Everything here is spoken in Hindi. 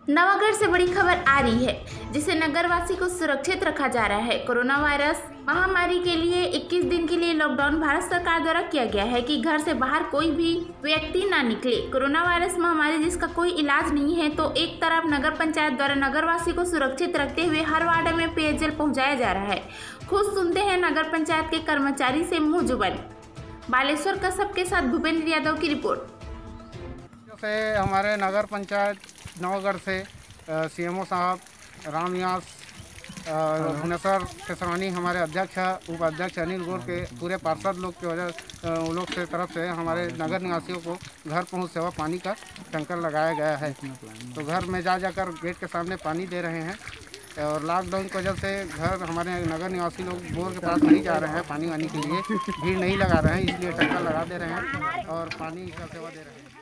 नवागढ़ से बड़ी खबर आ रही है जिसे नगरवासी को सुरक्षित रखा जा रहा है। कोरोना वायरस महामारी के लिए 21 दिन के लिए लॉकडाउन भारत सरकार द्वारा किया गया है कि घर से बाहर कोई भी व्यक्ति ना निकले। कोरोना वायरस महामारी जिसका कोई इलाज नहीं है, तो एक तरफ नगर पंचायत द्वारा नगरवासी को सुरक्षित रखते हुए हर वार्ड में पेयजल पहुँचाया जा रहा है। खुद सुनते हैं नगर पंचायत के कर्मचारी से मुँह जुबान। बालेश्वर कस्बा के साथ भूपेंद्र यादव की रिपोर्ट। हमारे नगर पंचायत नवागढ़ से सीएमओ साहब रामनिवास भुवनेश्वर केसरानी, हमारे अध्यक्ष उपाध्यक्ष अनिल गौर के पूरे पार्षद लोग की वजह उन लोग से तरफ से हमारे नगर निवासियों को घर पहुंच सेवा पानी का टैंकर लगाया गया है। तो घर में जाकर गेट के सामने पानी दे रहे हैं। और लॉकडाउन की वजह से घर हमारे नगर निवासी लोग बोर के पास नहीं जा रहे हैं पानी वानी के लिए, भीड़ नहीं लगा रहे हैं, इसलिए टैंकर लगा दे रहे हैं और पानी का सेवा दे रहे हैं।